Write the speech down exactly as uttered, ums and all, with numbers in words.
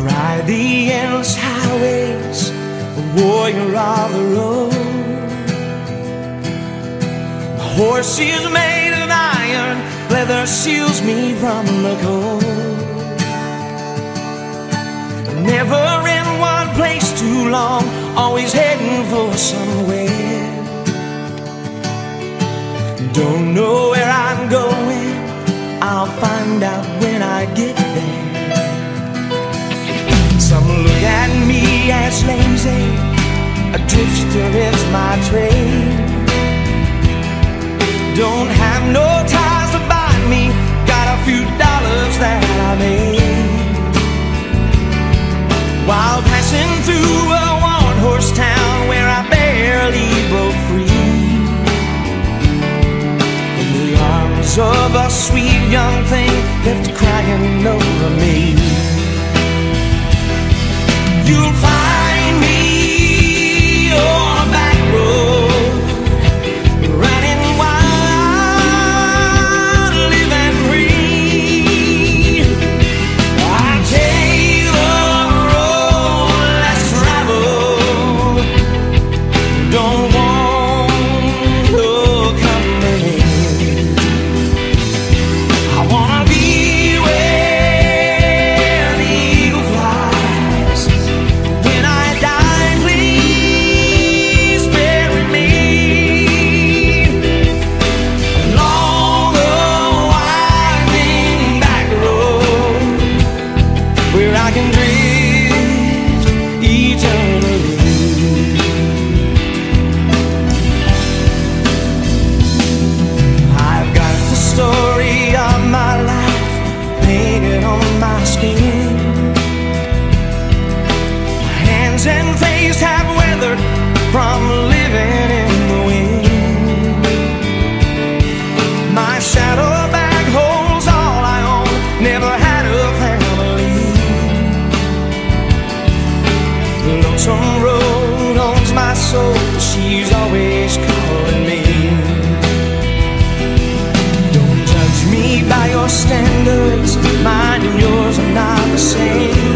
Ride the endless highways, a warrior of the road. My horse is made of iron, leather shields me from the cold. Never in one place too long, always heading for somewhere. Don't know where I'm going, I'll find out when I get there. Some look at me as lazy, a drifter is my trade. Don't have no ties to bind me, got a few dollars that I made. While passing through a one-horse town where I barely broke free, in the arms of a sweet young thing left crying over me. You'll find me on a back road, running wild, living free. I take the road less traveled, don't want no company. I wanna be where the eagle flies. When I die, please bury me along the winding back road where I can drift eternally. I've got the story of my life painted on my skin. My hands and face have weathered from living in the wind. My shadow bag holds all I own, never had a family. The lonesome road owns my soul, she's always calling me. Don't judge me by your standards, mine and yours are not the same.